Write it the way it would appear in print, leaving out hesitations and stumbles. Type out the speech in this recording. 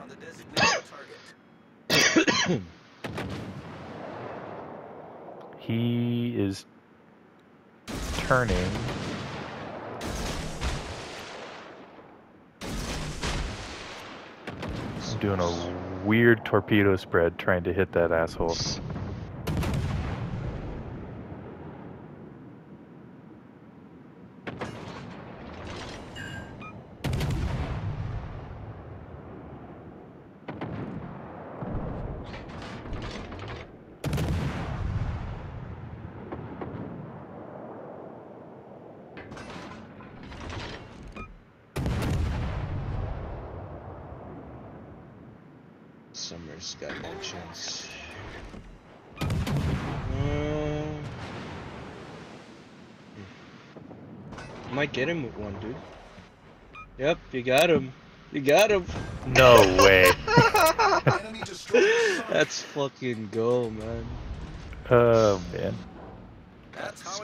He is turning. I'm doing a weird torpedo spread trying to hit that asshole. Summer's got no chance. Might get him with one, dude. Yep, you got him. You got him. No way. That's fucking go, man. Oh man.